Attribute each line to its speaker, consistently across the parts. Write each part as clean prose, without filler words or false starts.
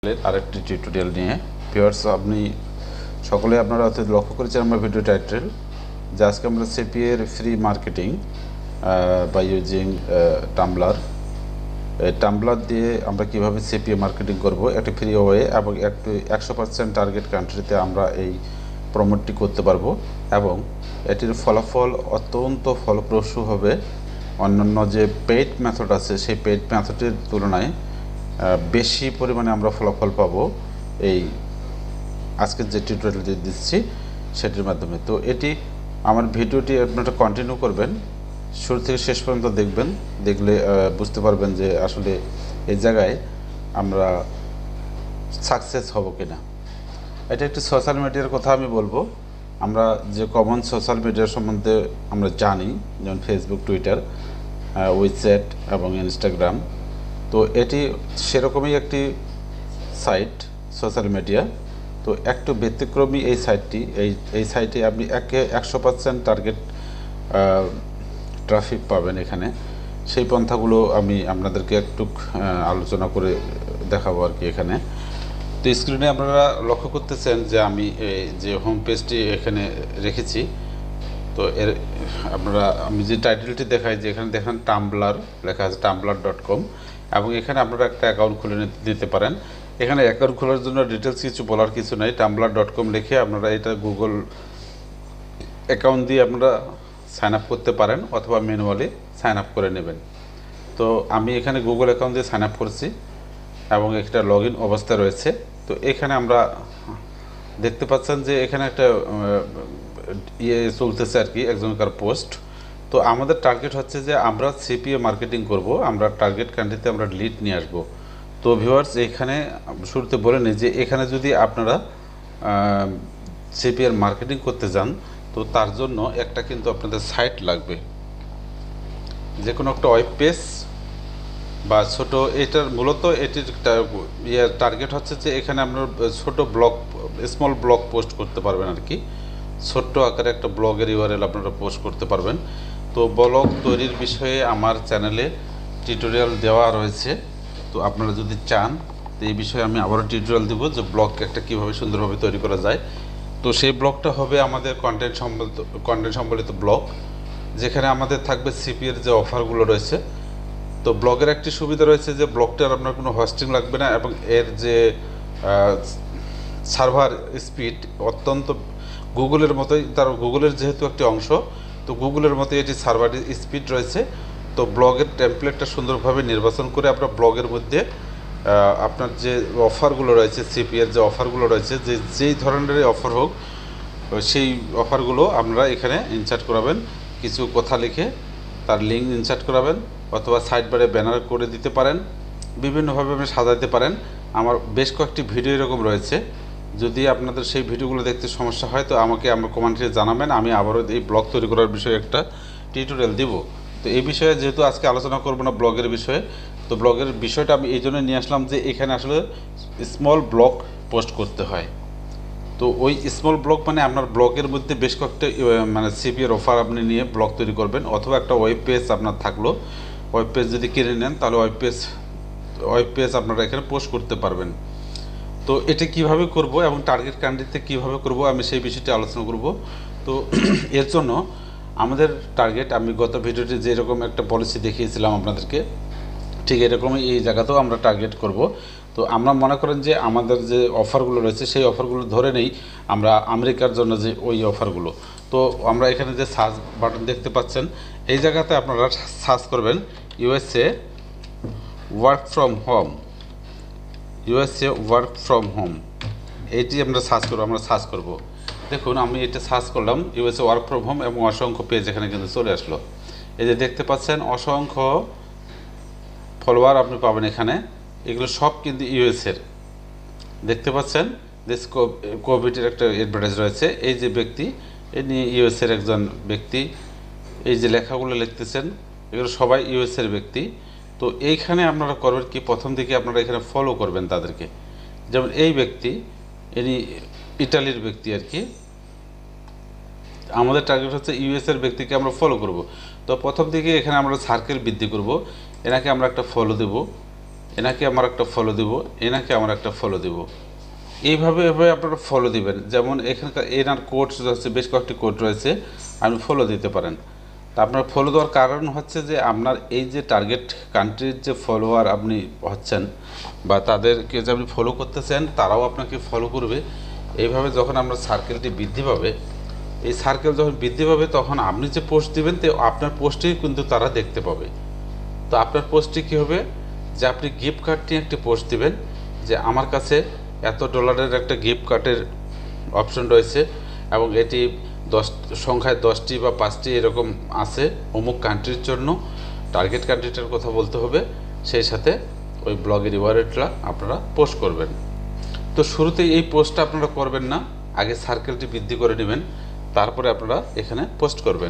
Speaker 1: আরেকটি টিউটোরিয়াল নিয়ে ভিউয়ার্স আপনি সকলে আপনারা হয়তো লক্ষ্য করেছেন আমার ভিডিও টাইটেল যে আজকে আমরা সিপিএ এর free marketing by using Tumblr দিয়ে আমরা কিভাবে সিপিএ মার্কেটিং করব একটা ফ্রি ওয়ে এবং একটু 100% টার্গেট কান্ট্রিতে আমরা এই প্রমোটটি করতে পারবো এবং এটির ফলাফল অত্যন্ত ফলপ্রসূ হবে অন্যান্য যে পেইড মেথড আছে সেই পেইড মেথডের তুলনায় বেশি পরিমাণে আমরা ফলাফল পাবো এই আজকের যে টিউটোরিয়ালটি দিচ্ছি সেটির মাধ্যমে। তো এটি আমার ভিডিওটি আপনারা কন্টিনিউ করবেন, শুরু থেকে শেষ পর্যন্ত দেখবেন, দেখলে বুঝতে পারবেন যে আসলে এই জায়গায় আমরা সাকসেস হব কিনা। এটা একটি সোশ্যাল মিডিয়ার কথা আমি বলবো। আমরা যে কমন সোশ্যাল মিডিয়ার সম্বন্ধে আমরা জানি, যেমন ফেসবুক, টুইটার, ওয়েবসাইট এবং ইনস্টাগ্রাম, তো এটি সেরকমই একটি সাইট সোশ্যাল মিডিয়া। তো একটু ব্যতিক্রমী এই সাইটটি, এই সাইটে আপনি 100% টার্গেট ট্রাফিক পাবেন এখানে। সেই পন্থাগুলো আমি আপনাদেরকে একটু আলোচনা করে দেখাবো আর কি এখানে। তো স্ক্রিনে আপনারা লক্ষ্য করতেছেন যে আমি যে হোম পেজটি এখানে রেখেছি। তো এর আমি যে টাইটেলটি দেখাই যে এখানে দেখেন টাম্বলার লেখা আছে, tumblr.com, এবং এখানে আপনারা একটা অ্যাকাউন্ট খুলে নিতে পারেন। এখানে অ্যাকাউন্ট খোলার জন্য ডিটেলস কিছু বলার কিছু নাই। tumblr.com লিখে আপনারা এটা গুগল অ্যাকাউন্ট দিয়ে আপনারা সাইন আপ করতে পারেন অথবা ম্যানুয়ালি সাইন আপ করে নেবেন। তো আমি এখানে গুগল অ্যাকাউন্ট দিয়ে সাইন আপ করছি এবং একটা লগ ইন অবস্থায় রয়েছে। তো এখানে আমরা দেখতে পাচ্ছেন যে এখানে একটা চলতেছে আর কি, একজনকার পোস্ট। তো আমাদের টার্গেট হচ্ছে যে আমরা সিপিএ মার্কেটিং করব, আমরা টার্গেট কান্ট্রিতে আমরা লিড নিয়ে আসবো। তো ভিউয়ার্স এখানে শুরুতে বলে নিই যে এখানে যদি আপনারা সিপিএর মার্কেটিং করতে যান তো তার জন্য একটা কিন্তু আপনাদের সাইট লাগবে, যে কোনো একটা ওয়েব পেজ বা ছোট। এটার মূলত এটির টার্গেট হচ্ছে যে এখানে আপনার ছোট ব্লগ, স্মল ব্লগ পোস্ট করতে পারবেন আর কি। ছোট্ট আকারে একটা ব্লগের ইউআরএল আপনারা পোস্ট করতে পারবেন। তো ব্লগ তৈরির বিষয়ে আমার চ্যানেলে টিউটোরিয়াল দেওয়া রয়েছে। তো আপনারা যদি চান তো এই বিষয়ে আমি আবারও টিউটোরিয়াল দেবো যে ব্লগ একটা কীভাবে সুন্দরভাবে তৈরি করা যায়। তো সেই ব্লগটা হবে আমাদের কন্টেন্ট সম্বলিত ব্লগ, যেখানে আমাদের থাকবে সিপিএর যে অফারগুলো রয়েছে। তো ব্লগের একটি সুবিধা রয়েছে যে ব্লগটার আপনার কোনো হোস্টিং লাগবে না এবং এর যে সার্ভার স্পিড অত্যন্ত গুগলের মতোই, তার গুগলের যেহেতু একটি অংশ, তো গুগলের মতোই এটি সার্ভার স্পিড রয়েছে। তো ব্লগের টেমপ্লেটটা সুন্দরভাবে নির্বাচন করে আমরা ব্লগের মধ্যে আপনার যে অফারগুলো রয়েছে, সিপিএর যে অফারগুলো রয়েছে, যেই ধরনের অফার হোক সেই অফারগুলো আমরা এখানে ইনসার্ট করাবেন। কিছু কথা লিখে তার লিঙ্ক ইনসার্ট করাবেন অথবা সাইড বারে ব্যানার করে দিতে পারেন, বিভিন্নভাবে আপনি সাজাতে পারেন। আমার বেশ কয়েকটি ভিডিও এরকম রয়েছে। যদি আপনাদের সেই ভিডিওগুলো দেখতে সমস্যা হয় তো আমাকে আমার কমেন্টে জানাবেন, আমি আবারও এই ব্লগ তৈরি করার বিষয়ে একটা টিউটোরিয়াল দিব। তো এই বিষয়ে যেহেতু আজকে আলোচনা করব না ব্লগের বিষয়ে, তো ব্লগের বিষয়টা আমি এই জন্য নিয়ে আসলাম যে এখানে আসলে স্মল ব্লগ পোস্ট করতে হয়। তো ওই স্মল ব্লগ মানে আপনার ব্লগের মধ্যে বেশ কয়েকটা মানে সিপিএর অফার আপনি নিয়ে ব্লগ তৈরি করবেন, অথবা একটা ওয়েব পেজ আপনার থাকলো, ওয়েব পেজ যদি কিনে নেন তাহলে ওয়েব পেজ আপনারা এখানে পোস্ট করতে পারবেন। তো এটা কিভাবে করব এবং টার্গেট কান্ট্রিতে কিভাবে করব আমি সেই বিষয়টি আলোচনা করব। তো এর জন্য আমাদের টার্গেট, আমি গত ভিডিওতে যেরকম একটা পলিসি দেখিয়েছিলাম আপনাদেরকে, ঠিক এরকমই এই জায়গাতেও আমরা টার্গেট করব। তো আমরা মনে করেন যে আমাদের যে অফারগুলো রয়েছে সেই অফারগুলো ধরে নেই আমরা আমেরিকার জন্য যে ওই অফারগুলো। তো আমরা এখানে যে সার্চ বাটন দেখতে পাচ্ছেন, এই জায়গাতে আপনারা সার্চ করবেন USA work from home, USA work from home, এইটি আমরা সার্চ করব। দেখুন আমি এটা সার্চ করলাম ইউএসএ ওয়ার্ক ফ্রম হোম এবং অসংখ্য পেজ এখানে কিন্তু চলে আসলো। এই যে দেখতে পাচ্ছেন অসংখ্য ফলোয়ার আপনি পাবেন এখানে, এগুলো সব কিন্তু ইউএসএর। দেখতে পাচ্ছেন যে কোভিডের একটা অ্যাডভার্টাইজ রয়েছে। এই যে ব্যক্তি, ইনি ইউএসএর একজন ব্যক্তি। এই যে লেখাগুলো লিখতেছেন এগুলো সবাই ইউএসএর ব্যক্তি। তো এইখানে আপনারা করবেন কি, প্রথম দিকে আপনারা এখানে ফলো করবেন তাদেরকে। যেমন এই ব্যক্তি, ইনি ইটালির ব্যক্তি আর কি। আমাদের টার্গেট হচ্ছে ইউএসএর ব্যক্তিকে আমরা ফলো করব। তো প্রথম দিকে এখানে আমরা সার্কেল বৃদ্ধি করব, এনাকে আমরা একটা ফলো দেব। এনাকে আমার একটা ফলো দিব, এনাকে আমার একটা ফলো দিব। এইভাবে এভাবে আপনারা ফলো দিবেন। যেমন এখানকার এনার কোড হচ্ছে, বেশ কয়েকটি কোড রয়েছে, আপনি ফলো দিতে পারেন। তা আপনার ফলো দেওয়ার কারণ হচ্ছে যে আপনার এই যে টার্গেট কান্ট্রির যে ফলোয়ার আপনি হচ্ছেন বা তাদেরকে যে আপনি ফলো করতেছেন তারাও আপনাকে ফলো করবে। এইভাবে যখন আপনার সার্কেলটি বৃদ্ধি পাবে, এই সার্কেল যখন বৃদ্ধি পাবে তখন আপনি যে পোস্ট দিবেন তো আপনার পোস্টেই কিন্তু তারা দেখতে পাবে। তো আপনার পোস্টটি কী হবে, যে আপনি গিফট কার্ড নিয়ে একটি পোস্ট দিবেন যে আমার কাছে এত ডলারের একটা গিফট কার্ডের অপশন রয়েছে এবং এটি সংখ্যায় 10টি বা 5টি এরকম আছে অমুক কান্ট্রির জন্য। টার্গেট কান্ট্রিটার কথা বলতে হবে, সেই সাথে ওই ব্লগের ইউআরএলটা আপনারা পোস্ট করবেন। তো শুরুতেই এই পোস্টটা আপনারা করবেন না, আগে সার্কেলটি বৃদ্ধি করে নেবেন, তারপরে আপনারা এখানে পোস্ট করবেন।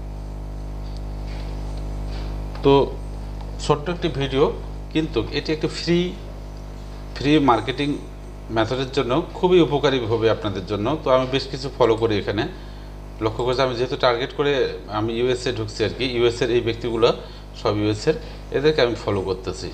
Speaker 1: তো ছোট্ট একটি ভিডিও, কিন্তু এটি একটি ফ্রি মার্কেটিং মেথডের জন্য খুবই উপকারী হবে আপনাদের জন্য। তো আমি বেশ কিছু ফলো করি এখানে, লক্ষ্য করছি আমি যেহেতু টার্গেট করে আমি ইউএসএ ঢুকছি আর কি, ইউএসএর এই ব্যক্তিগুলো সব ইউএসএর, এদেরকে আমি ফলো করতেছি।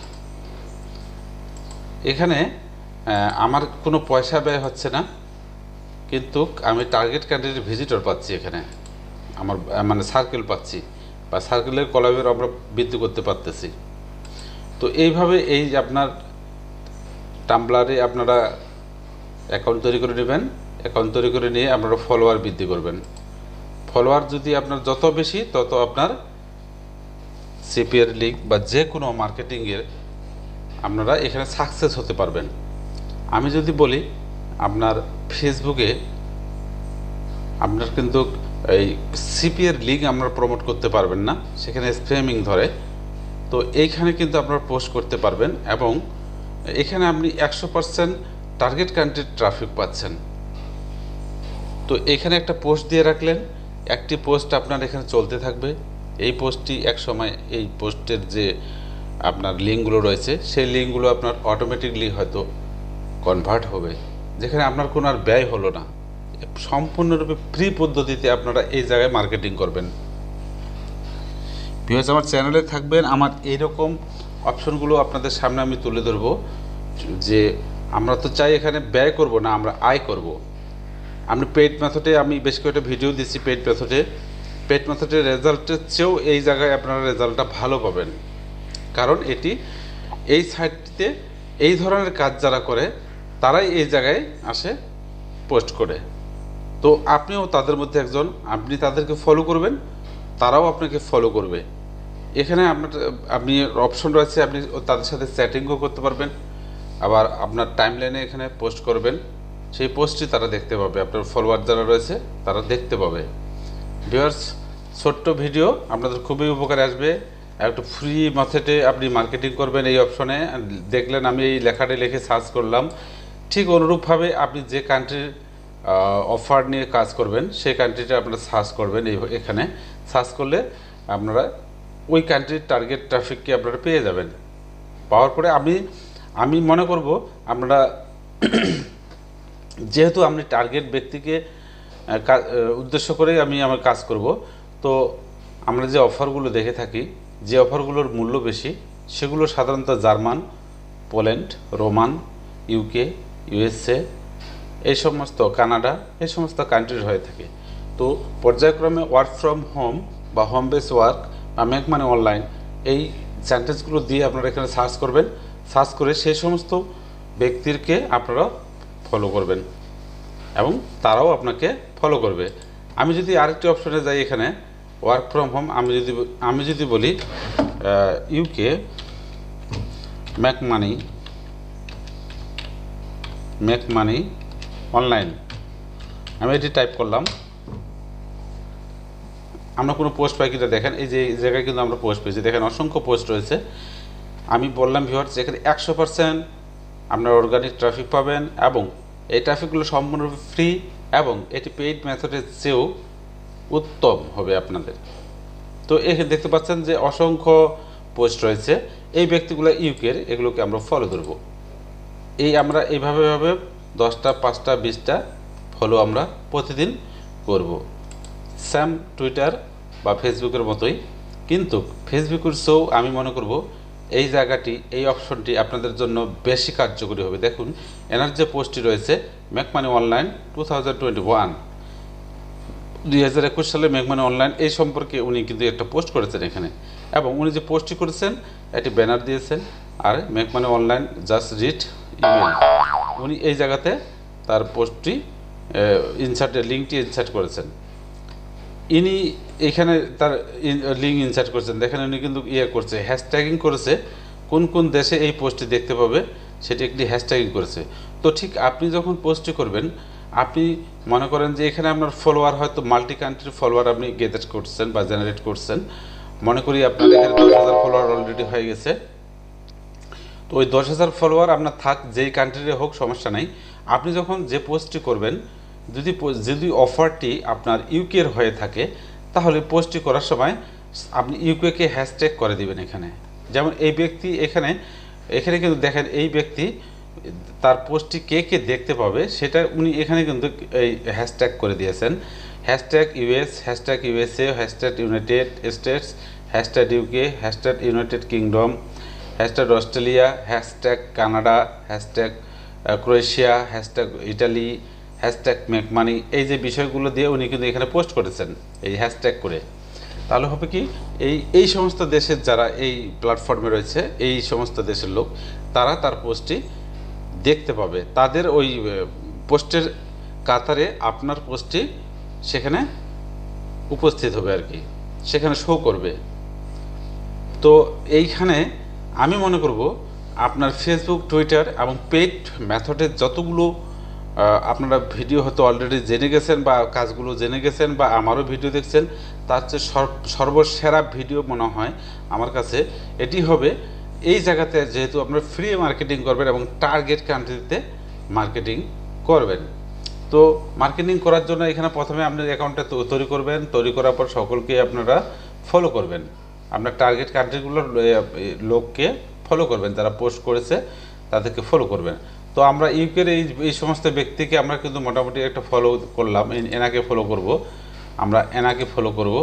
Speaker 1: এখানে আমার কোনো পয়সা ব্যয় হচ্ছে না, কিন্তু আমি টার্গেট ক্যান্ডিডেট ভিজিটর পাচ্ছি, এখানে আমার মানে সার্কেল পাচ্ছি বা সার্কেলের কলাবের আমরা বৃদ্ধি করতে পারতেছি। তো এইভাবে এই আপনার টাম্বলারে আপনারা অ্যাকাউন্ট তৈরি করে নেবেন, অ্যাকাউন্ট তৈরি করে নিয়ে আপনারা ফলোয়ার বৃদ্ধি করবেন। ফলোয়ার যদি আপনার যত বেশি তত আপনার সিপিএর লিঙ্ক বা যে কোনো মার্কেটিংয়ের আপনারা এখানে সাকসেস হতে পারবেন। আমি যদি বলি আপনার ফেসবুকে আপনার কিন্তু এই সিপিএর লিঙ্ক আপনারা প্রমোট করতে পারবেন না, সেখানে স্প্যামিং ধরে। তো এইখানে কিন্তু আপনারা পোস্ট করতে পারবেন এবং এখানে আপনি 100% টার্গেট কান্ট্রির ট্রাফিক পাচ্ছেন। তো এখানে একটা পোস্ট দিয়ে রাখলেন, একটি পোস্ট আপনার এখানে চলতে থাকবে। এই পোস্টটি এক সময় এই পোস্টের যে আপনার লিঙ্কগুলো রয়েছে সেই লিঙ্কগুলো আপনার অটোমেটিকলি হয়তো কনভার্ট হবে, যেখানে আপনার কোনো আর ব্যয় হলো না। সম্পূর্ণরূপে ফ্রি পদ্ধতিতে আপনারা এই জায়গায় মার্কেটিং করবেন। ভিউয়ার্স, আমার চ্যানেলে থাকবেন, আমার এইরকম অপশনগুলো আপনাদের সামনে আমি তুলে ধরবো যে আমরা তো চাই এখানে ব্যয় করব না, আমরা আয় করব। আপনি পেইড মেথডে আমি বেশ কয়েকটা ভিডিও দিচ্ছি, পেইড মেথডের রেজাল্টের চেয়েও এই জায়গায় আপনারা রেজাল্টটা ভালো পাবেন, কারণ এটি এই সাইটটিতে এই ধরনের কাজ যারা করে তারাই এই জায়গায় আসে পোস্ট করে। তো আপনিও তাদের মধ্যে একজন, আপনি তাদেরকে ফলো করবেন, তারাও আপনাকে ফলো করবে। এখানে আপনি অপশন রয়েছে, আপনি তাদের সাথে চ্যাটিংও করতে পারবেন, আবার আপনার টাইমলাইনে এখানে পোস্ট করবেন, সেই পোস্টটি তারা দেখতে পাবে, আপনার ফলোয়ার যারা রয়েছে তারা দেখতে পাবে। ভিউয়ার্স, ছোট্ট ভিডিও আপনাদের খুবই উপকারে আসবে। একটা ফ্রি মেথডে আপনি মার্কেটিং করবেন এই অপশনে। দেখলেন আমি এই লেখাটি লিখে সার্চ করলাম, ঠিক অনুরূপভাবে আপনি যে কান্ট্রির অফার নিয়ে কাজ করবেন সেই কান্ট্রিটা আপনারা সার্চ করবেন। এখানে সার্চ করলে আপনারা ওই কান্ট্রির টার্গেট ট্রাফিককে আপনারা পেয়ে যাবেন। পাওয়ার পরে আমি মনে করব আপনারা যেহেতু আমি টার্গেট ব্যক্তিকে উদ্দেশ্য করেই আমি আমার কাজ করব, তো আমরা যে অফারগুলো দেখে থাকি, যে অফারগুলোর মূল্য বেশি সেগুলো সাধারণত German, Poland, Roman, UK, USA, এই সমস্ত কানাডা, এই সমস্ত কান্ট্রির হয়ে থাকে। তো পর্যায়ক্রমে ওয়ার্ক ফ্রম হোম বা হোম বেস ওয়ার্ক বা মেক মানি অনলাইন, এই সেন্টেন্সগুলো দিয়ে আপনারা এখানে সার্চ করবেন। সার্চ করে সেই সমস্ত ব্যক্তিকে আপনারা ফলো করবেন এবং তারাও আপনাকে ফলো করবে। আমি যদি আরেকটি অপশনে যাই, এখানে ওয়ার্ক ফ্রম হোম, আমি যদি বলি ইউকে মেক মানি অনলাইন, আমি এটি টাইপ করলাম, আমরা কোনো পোস্ট পাই কিনা দেখেন। এই যে এই জায়গায় কিন্তু আমরা পোস্ট পেয়েছি, দেখেন অসংখ্য পোস্ট রয়েছে। আমি বললাম ভিউয়ার্স, এখানে 100% আপনার অর্গানিক ট্রাফিক পাবেন এবং এই ট্রাফিকগুলো সম্পূর্ণরূপে ফ্রি এবং এটি পেইড মেথডের চেয়েও উত্তম হবে আপনাদের। তো এখানে দেখতে পাচ্ছেন যে অসংখ্য পোস্ট রয়েছে, এই ব্যক্তিগুলো ইউকের, এগুলোকে আমরা ফলো ধরব। আমরা এইভাবে 10টা, 5টা, 20টা ফলো আমরা প্রতিদিন করব, স্যাম টুইটার বা ফেসবুকের মতোই। কিন্তু ফেসবুকের চেয়েও আমি মনে করব এই জায়গাটি, এই অপশনটি আপনাদের জন্য বেশি কার্যকরী হবে। দেখুন এনার যে পোস্টটি রয়েছে মেক মানি অনলাইন 2021 সালে মেক মানি অনলাইন এই সম্পর্কে উনি কিন্তু একটা পোস্ট করেছেন এখানে, এবং উনি যে পোস্টটি করেছেন একটি ব্যানার দিয়েছেন, আর make money online just read email, উনি এই জায়গাতে তার পোস্টটি লিঙ্কটি ইনসার্ট করেছেন। ইনি এখানে তার লিঙ্ক ইনসার্ট করেছেন, দেখেন উনি কিন্তু করছে, হ্যাশট্যাগিং করেছে, কোন কোন দেশে এই পোস্টটি দেখতে পাবে সেটি একটি হ্যাশট্যাগিং করেছে। তো ঠিক আপনি যখন পোস্টটি করবেন, আপনি মনে করেন যে এখানে আপনার ফলোয়ার হয়তো মাল্টি কান্ট্রির ফলোয়ার আপনি গেদার করছেন বা জেনারেট করছেন, মনে করি আপনার এখানে 10,000 ফলোয়ার অলরেডি হয়ে গেছে। তো ওই 10,000 ফলোয়ার আপনার থাক যেই কান্ট্রিতে হোক সমস্যা নাই, আপনি যখন যে পোস্টটি করবেন, যদি অফারটি আপনার ইউকের হয়ে থাকে, তাহলে পোস্টটি করার সময় আপনি ইউকেকে হ্যাশট্যাগ করে দিবেন এখানে। যেমন এই ব্যক্তি এখানে কিন্তু দেখেন এই ব্যক্তি তার পোস্টটি কে কে দেখতে পাবে সেটা উনি এখানে কিন্তু এই হ্যাশট্যাগ করে দিয়েছেন, hashtag US, hashtag USA, hashtag United States, hashtag UK, hashtag United Kingdom, hashtag Australia, hashtag Canada, hashtag Croatia, hashtag Italy, hashtag make money, এই যে বিষয়গুলো দিয়ে উনি কিন্তু এখানে পোস্ট করেছেন এই হ্যাশট্যাগ করে। তাহলে হবে কি, এই সমস্ত দেশের যারা এই প্ল্যাটফর্মে রয়েছে, এই সমস্ত দেশের লোক, তারা তার পোস্টটি দেখতে পাবে, তাদের ওই পোস্টের কাতারে আপনার পোস্টটি সেখানে উপস্থিত হবে আর কি, সেখানে শো করবে। তো এইখানে আমি মনে করব আপনার ফেসবুক, টুইটার এবং পেইড মেথডের যতগুলো আপনারা ভিডিও হয়তো অলরেডি জেনে গেছেন বা কাজগুলো জেনে গেছেন বা আমারও ভিডিও দেখছেন, তার চেয়ে সর্বসেরা ভিডিও মনে হয় আমার কাছে এটি হবে। এই জায়গাতে যেহেতু আপনারা ফ্রি মার্কেটিং করবেন এবং টার্গেট কান্ট্রিতে মার্কেটিং করবেন, তো মার্কেটিং করার জন্য এখানে প্রথমে আপনার অ্যাকাউন্টটা তৈরি করবেন, তৈরি করার পর সকলকে আপনারা ফলো করবেন, আপনার টার্গেট কান্ট্রিগুলোর লোককে ফলো করবেন, যারা পোস্ট করেছে তাদেরকে ফলো করবেন। তো আমরা ইউকের এই সমস্ত ব্যক্তিকে আমরা কিন্তু মোটামুটি একটা ফলো করলাম, এনাকে ফলো করব, আমরা এনাকে ফলো করব,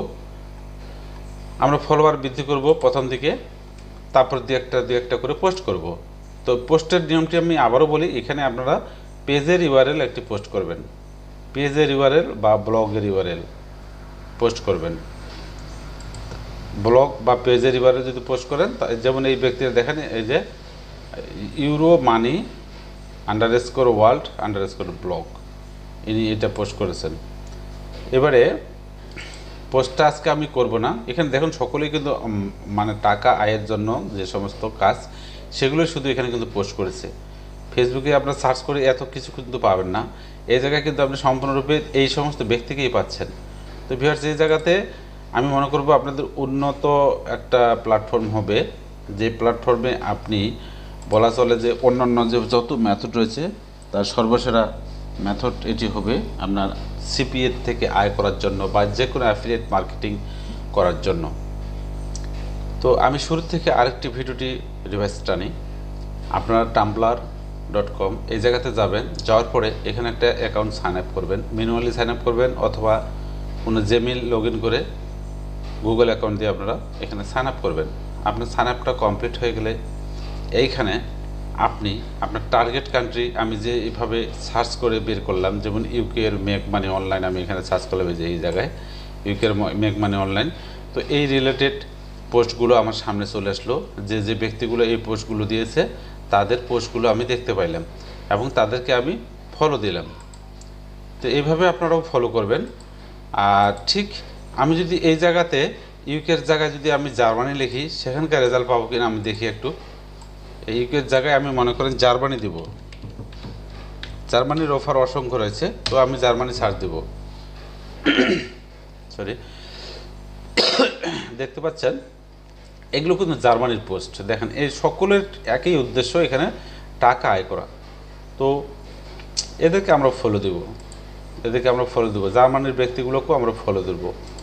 Speaker 1: আমরা ফলোয়ার বৃদ্ধি করব প্রথম দিকে, তারপর দু একটা করে পোস্ট করব। তো পোস্টের নিয়মটি আমি আবারও বলি, এখানে আপনারা পেজের ইউআরএল একটি পোস্ট করবেন, পেজের ইউআরএল বা ব্লগের ইউআরএল পোস্ট করবেন। ব্লগ বা পেজের ইউআরএল যদি পোস্ট করেন, যেমন এই ব্যক্তির দেখেন এই যে ইউরো মানি _world_blog, ইনি এটা পোস্ট করেছেন। এবারে পোস্টটা আজকে আমি করব না, এখানে দেখুন সকলেই কিন্তু মানে টাকা আয়ের জন্য যে সমস্ত কাজ সেগুলো শুধু এখানে কিন্তু পোস্ট করেছে। ফেসবুকে আপনার সার্চ করে এত কিছু কিন্তু পাবেন না, এই জায়গায় কিন্তু আপনি সম্পূর্ণরূপে এই সমস্ত ব্যক্তিকেই পাচ্ছেন। তো ভিউয়ার্স, এই জায়গাতে আমি মনে করব আপনাদের উন্নত একটা প্ল্যাটফর্ম হবে, যে প্ল্যাটফর্মে আপনি বলা চলে যে অন্যান্য যে যত মেথড রয়েছে তার সর্বসেরা মেথড এটি হবে আপনার সিপিএ থেকে আয় করার জন্য বা যে কোনো অ্যাফিলিয়েট মার্কেটিং করার জন্য। তো আমি শুরু থেকে আরেকটি ভিডিওটি রিভাইজ টানি, আপনারা tumblr.com এই জায়গাতে যাবেন, যাওয়ার পরে এখানে একটা অ্যাকাউন্ট সাইন আপ করবেন, ম্যানুয়ালি সাইন আপ করবেন অথবা কোনো জিমেইল লগ ইন করে গুগল অ্যাকাউন্ট দিয়ে আপনারা এখানে সাইন আপ করবেন। আপনার সাইন আপটা কমপ্লিট হয়ে গেলে এইখানে আপনি আপনার টার্গেট কান্ট্রি আমি যে এইভাবে সার্চ করে বের করলাম, যেমন ইউকের মেক মানি অনলাইন আমি এখানে সার্চ করলাম, যে এই জায়গায় ইউকের মেক মানি অনলাইন, তো এই রিলেটেড পোস্টগুলো আমার সামনে চলে আসলো, যে ব্যক্তিগুলো এই পোস্টগুলো দিয়েছে তাদের পোস্টগুলো আমি দেখতে পাইলাম এবং তাদেরকে আমি ফলো দিলাম। তো এইভাবে আপনারাও ফলো করবেন। আর ঠিক আমি যদি এই জায়গাতে ইউকের জায়গায় যদি আমি জার্মানি লিখি, সেখানকার রেজাল্ট পাবো কিনা আমি দেখি একটু। এই ইউকের জায়গায় আমি মনে করেন জার্মানি দিব, জার্মানির অফার অসংখ্য রয়েছে, তো আমি জার্মানি সার্চ দেব। সরি, দেখতে পাচ্ছেন এগুলো কিন্তু জার্মানির পোস্ট। দেখেন এই সকলের একই উদ্দেশ্য, এখানে টাকা আয় করা। তো এদেরকে আমরা ফলো দেব, জার্মানির ব্যক্তিগুলোকেও আমরা ফলো দেব,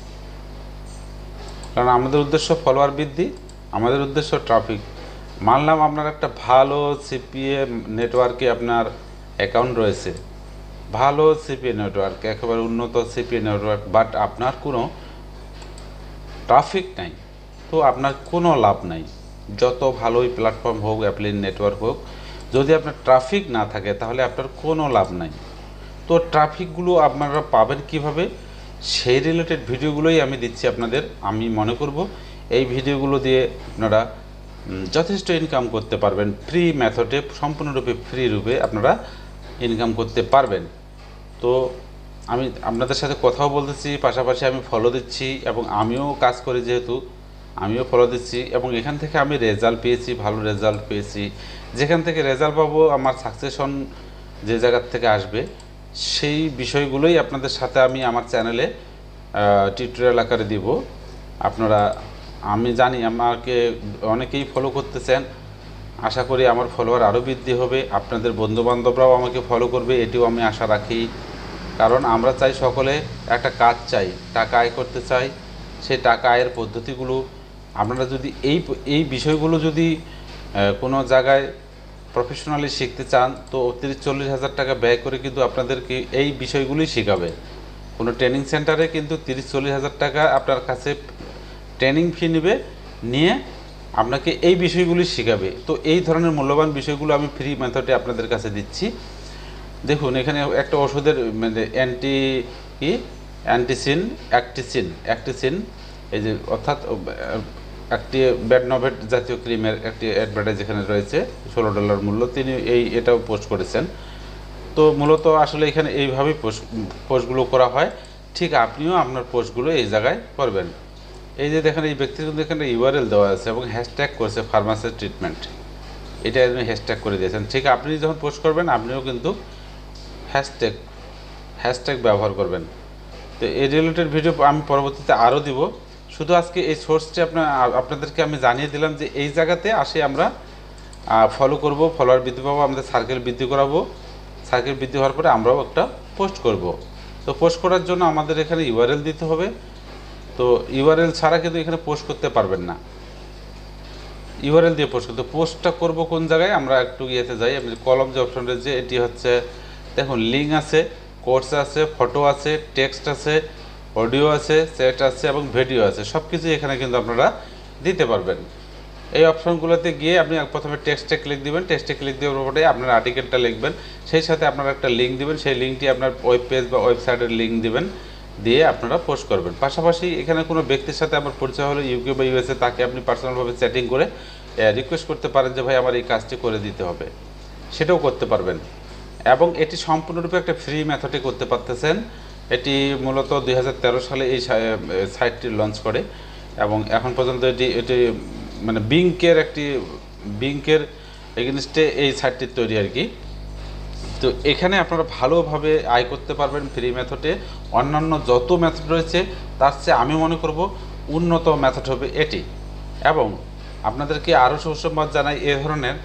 Speaker 1: কারণ আমাদের উদ্দেশ্য ফলোয়ার বৃদ্ধি, আমাদের উদ্দেশ্য ট্রাফিক। মানলাম আপনার একটা ভালো সিপিএ নেটওয়ার্কে আপনার অ্যাকাউন্ট রয়েছে, ভালো সিপিএ নেটওয়ার্ক, একেবারে উন্নত সিপিএ নেটওয়ার্ক, বাট আপনার কোনো ট্রাফিক নাই, তো আপনার কোনো লাভ নাই। যত ভালোই প্ল্যাটফর্ম হোক, অ্যাপ্লিন নেটওয়ার্ক হোক, যদি আপনার ট্রাফিক না থাকে তাহলে আপনার কোনো লাভ নাই। তো ট্রাফিকগুলো আপনারা পাবেন কিভাবে, সেই রিলেটেড ভিডিওগুলোই আমি দিচ্ছি আপনাদের। আমি মনে করব এই ভিডিওগুলো দিয়ে আপনারা যথেষ্ট ইনকাম করতে পারবেন, ফ্রি মেথডে, সম্পূর্ণরূপে ফ্রি রূপে আপনারা ইনকাম করতে পারবেন। তো আমি আপনাদের সাথে কথাও বলতেছি, পাশাপাশি আমি ফলো দিচ্ছি, এবং আমিও কাজ করি যেহেতু আমিও ফলো দিচ্ছি, এবং এখান থেকে আমি রেজাল্ট পেয়েছি, ভালো রেজাল্ট পেয়েছি। যেখান থেকে রেজাল্ট পাবো, আমার সাকসেশন যে জায়গার থেকে আসবে, সেই বিষয়গুলোই আপনাদের সাথে আমি আমার চ্যানেলে টিউটোরিয়াল আকারে দিব। আপনারা, আমি জানি আমাকে অনেকেই ফলো করতেছেন, আশা করি আমার ফলোয়ার আরও বৃদ্ধি হবে, আপনাদের বন্ধুবান্ধবরাও আমাকে ফলো করবে, এটিও আমি আশা রাখি। কারণ আমরা চাই সকলে একটা কাজ চাই, টাকা আয় করতে চাই। সেই টাকা আয়ের পদ্ধতিগুলো আপনারা যদি এই বিষয়গুলো যদি কোনো জায়গায় প্রফেশনালি শিখতে চান, তো 30-40 হাজার টাকা ব্যয় করে কিন্তু আপনাদেরকে এই বিষয়গুলোই শেখাবে। কোনো ট্রেনিং সেন্টারে কিন্তু 30-40 হাজার টাকা আপনার কাছে ট্রেনিং ফি নেবে, নিয়ে আপনাকে এই বিষয়গুলি শেখাবে। তো এই ধরনের মূল্যবান বিষয়গুলো আমি ফ্রি মেথডে আপনাদের কাছে দিচ্ছি। দেখুন, এখানে একটা ওষুধের মানে অ্যাক্টিসিন, এই যে অর্থাৎ একটি ব্যাডনোভেট জাতীয় ক্রিমের একটি অ্যাডভার্টাইজ এখানে রয়েছে, $16 মূল্য। তিনি এটাও পোস্ট করেছেন। তো মূলত আসলে এখানে এইভাবেই পোস্টগুলো করা হয়। ঠিক আপনিও আপনার পোস্টগুলো এই জায়গায় করবেন। এই যে দেখেন, এই ব্যক্তির কিন্তু এখানে ইউআরএল দেওয়া আছে এবং হ্যাশট্যাগ করেছে ফার্মাসি ট্রিটমেন্ট, এটা আপনি হ্যাশট্যাগ করে দিয়েছেন। ঠিক আপনি যখন পোস্ট করবেন, আপনিও কিন্তু হ্যাশট্যাগ ব্যবহার করবেন। তো এই রিলেটেড ভিডিও আমি পরবর্তীতে আরও দিব। শুধু আজকে এই সোর্সটি আপনাদেরকে আমি জানিয়ে দিলাম যে এই জায়গাতে আসে আমরা ফলো করব, ফলোয়ার বৃদ্ধি পাবো, আমাদের সার্কেল বৃদ্ধি করাবো। সার্কেল বৃদ্ধি হওয়ার পরে আমরাও একটা পোস্ট করব। তো পোস্ট করার জন্য আমাদের এখানে ইউআরএল দিতে হবে। তো ইউআরএল ছাড়া কিন্তু এখানে পোস্ট করতে পারবেন না, ইউআরএল দিয়ে পোস্ট করতে। পোস্টটা করব কোন জায়গায়, আমরা একটু ইয়েতে যাই, আমি কলম যে অপশন রয়েছে, এটি হচ্ছে দেখুন, লিঙ্ক আছে, কোর্স আছে, ফটো আছে, টেক্সট আছে, অডিও আছে, চ্যাট আছে এবং ভিডিও আছে, সব কিছু এখানে কিন্তু আপনারা দিতে পারবেন। এই অপশনগুলোতে গিয়ে আপনি প্রথমে টেক্সটে ক্লিক দিবেন, টেক্সটে ক্লিক দেওয়ার পরে আপনার আর্টিকেলটা লিখবেন, সেই সাথে আপনারা একটা লিঙ্ক দিবেন, সেই লিঙ্কটি আপনার ওয়েব পেজ বা ওয়েবসাইটের লিঙ্ক দিবেন, দিয়ে আপনারা পোস্ট করবেন। পাশাপাশি এখানে কোনো ব্যক্তির সাথে আমার পরিচয় হলো ইউকে বা ইউএসএ, তাকে আপনি পার্সোনালভাবে চ্যাটিং করে রিকোয়েস্ট করতে পারেন যে ভাই আমার এই কাজটি করে দিতে হবে, সেটাও করতে পারবেন। এবং এটি সম্পূর্ণরূপে একটা ফ্রি মেথডে করতে পারতেছেন। এটি মূলত 2013 সালে এই সাইটটি লঞ্চ করে, এবং এখন পর্যন্ত এটি মানে বিঙ্কের এগেনস্টে এই সাইটটি তৈরি আর কি। তো এখানে আপনারা ভালোভাবে আয় করতে পারবেন ফ্রি মেথডে। অন্যান্য যত মেথড রয়েছে তার চেয়ে আমি মনে করব উন্নত মেথড হবে এটি। এবং আপনাদেরকে আরও সুসংবাদ জানাই, এ ধরনের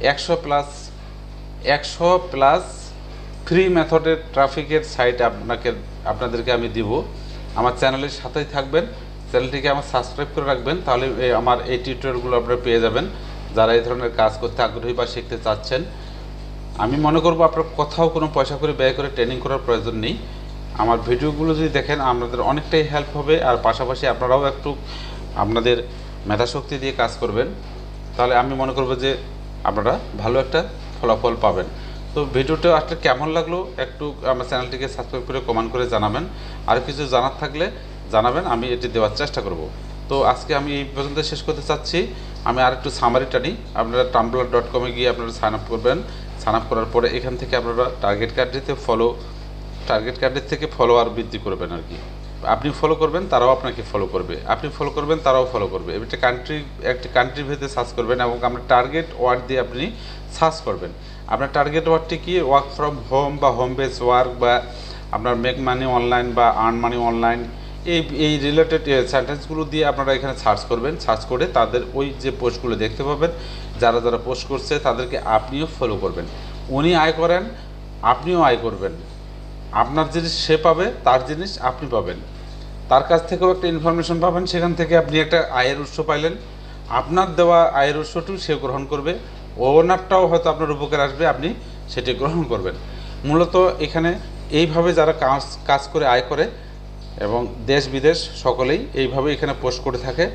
Speaker 1: 100 প্লাস ফ্রি মেথডের ট্রাফিকের সাইট আপনাদেরকে আমি দিব। আমার চ্যানেলের সাথেই থাকবেন, চ্যানেলটিকে আমার সাবস্ক্রাইব করে রাখবেন, তাহলে আমার এই টিউটোরিয়ালগুলো আপনারা পেয়ে যাবেন। যারা এই ধরনের কাজ করতে আগ্রহী বা শিখতে চাচ্ছেন, আমি মনে করব আপনার কোথাও কোনো পয়সা করে ব্যয় করে ট্রেনিং করার প্রয়োজন নেই। আমার ভিডিওগুলো যদি দেখেন, আপনাদের অনেকটাই হেল্প হবে। আর পাশাপাশি আপনারাও একটু আপনাদের মেধাশক্তি দিয়ে কাজ করবেন, তাহলে আমি মনে করব যে আপনারা ভালো একটা ফলাফল পাবেন। তো ভিডিওটা আসলে কেমন লাগলো একটু আমার চ্যানেলটিকে সাবস্ক্রাইব করে কমেন্ট করে জানাবেন। আর কিছু জানার থাকলে জানাবেন, আমি এটি দেওয়ার চেষ্টা করব। তো আজকে আমি এই পর্যন্ত শেষ করতে চাচ্ছি। আমি আর একটু সামারিটা নিই। আপনারা tumblr.com-এ গিয়ে আপনারা সাইন আপ করবেন। সাইন আপ করার পরে এখান থেকে আপনারা টার্গেট কার্ডের থেকে ফলোয়ার বৃদ্ধি করবেন আর কি। আপনি ফলো করবেন, তারাও আপনাকে ফলো করবে, আপনি ফলো করবেন, তারাও ফলো করবে। একটি কান্ট্রি ভেদে সার্চ করবেন, এবং আপনার টার্গেট ওয়ার্ড দিয়ে আপনি সার্চ করবেন। আপনার টার্গেট ওয়ার্ডটি কি, ওয়ার্ক ফ্রম হোম বা হোম বেস ওয়ার্ক, বা আপনার মেক মানি অনলাইন বা আর্ন মানি অনলাইন, এই রিলেটেড সেন্টেন্সগুলো দিয়ে আপনারা এখানে সার্চ করবেন। সার্চ করে তাদের ওই যে পোস্টগুলো দেখতে পাবেন, যারা যারা পোস্ট করছে তাদেরকে আপনিও ফলো করবেন। উনি আয় করেন, আপনিও আয় করবেন। আপনার জিনিস সে পাবে, তার জিনিস আপনি পাবেন, তার কাছ থেকেও একটা ইনফরমেশন পাবেন, সেখান থেকে আপনি একটা আয়ের উৎস পাইলেন। আপনার দেওয়া আয়ের উৎসটিও সে গ্রহণ করবে, ওনারটাও হয়তো আপনার উপকার আসবে, আপনি সেটি গ্রহণ করবেন। মূলত এখানে এইভাবে যারা কাজ করে আয় করে, এবং দেশ বিদেশ সকলেই এইভাবে এখানে পোস্ট করে থাকে।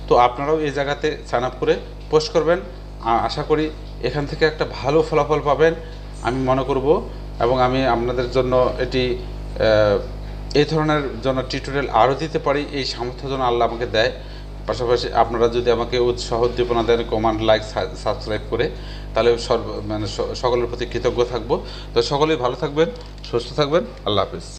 Speaker 1: তো আপনারাও এই জায়গাতে সাইন আপ করে পোস্ট করবেন। আশা করি এখান থেকে একটা ভালো ফলাফল পাবেন আমি মনে করব, এবং আমি আপনাদের জন্য এটি এই ধরনের জন্য টিউটোরিয়াল আরও দিতে পারি, এই সামর্থ্য যেন আল্লাহ আমাকে দেয়। পাশাপাশি আপনারা যদি আমাকে উৎসাহ উদ্দীপনা দেন কমেন্ট, লাইক, সাবস্ক্রাইব করে, তাহলে সকলের প্রতি কৃতজ্ঞ থাকবো। তো সকলেই ভালো থাকবেন, সুস্থ থাকবেন। আল্লাহ হাফিজ।